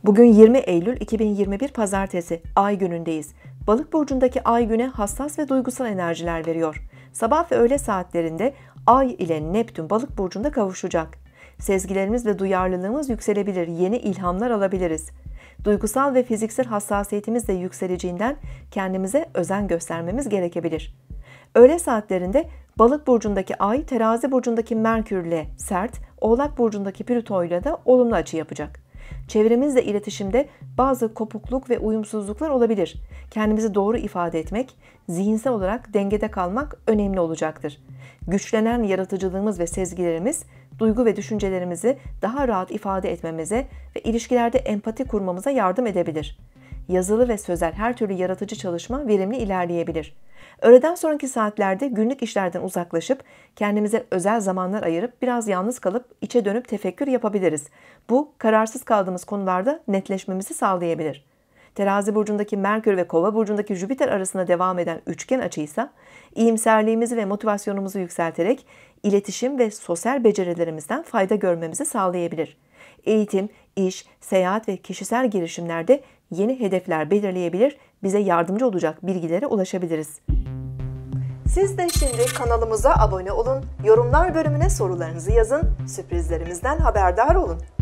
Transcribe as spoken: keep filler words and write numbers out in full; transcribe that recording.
Bugün yirmi Eylül iki bin yirmi bir Pazartesi, Ay günündeyiz. Balık burcundaki Ay güne hassas ve duygusal enerjiler veriyor. Sabah ve öğle saatlerinde Ay ile Neptün Balık burcunda kavuşacak. Sezgilerimiz ve duyarlılığımız yükselebilir, yeni ilhamlar alabiliriz. Duygusal ve fiziksel hassasiyetimiz de yükseleceğinden kendimize özen göstermemiz gerekebilir. Öğle saatlerinde Balık burcundaki Ay, Terazi burcundaki Merkür ile sert, Oğlak burcundaki Plüto ile de olumlu açı yapacak. Çevremizle iletişimde bazı kopukluk ve uyumsuzluklar olabilir. Kendimizi doğru ifade etmek, zihinsel olarak dengede kalmak önemli olacaktır. Güçlenen yaratıcılığımız ve sezgilerimiz, duygu ve düşüncelerimizi daha rahat ifade etmemize ve ilişkilerde empati kurmamıza yardım edebilir. Yazılı ve sözel her türlü yaratıcı çalışma verimli ilerleyebilir. Öğleden sonraki saatlerde günlük işlerden uzaklaşıp kendimize özel zamanlar ayırıp biraz yalnız kalıp içe dönüp tefekkür yapabiliriz. Bu kararsız kaldığımız konularda netleşmemizi sağlayabilir. Terazi burcundaki Merkür ve Kova burcundaki Jüpiter arasında devam eden üçgen açıysa iyimserliğimizi ve motivasyonumuzu yükselterek iletişim ve sosyal becerilerimizden fayda görmemizi sağlayabilir. Eğitim, iş, seyahat ve kişisel girişimlerde yeni hedefler belirleyebilir, bize yardımcı olacak bilgilere ulaşabiliriz. Siz de şimdi kanalımıza abone olun, yorumlar bölümüne sorularınızı yazın, sürprizlerimizden haberdar olun.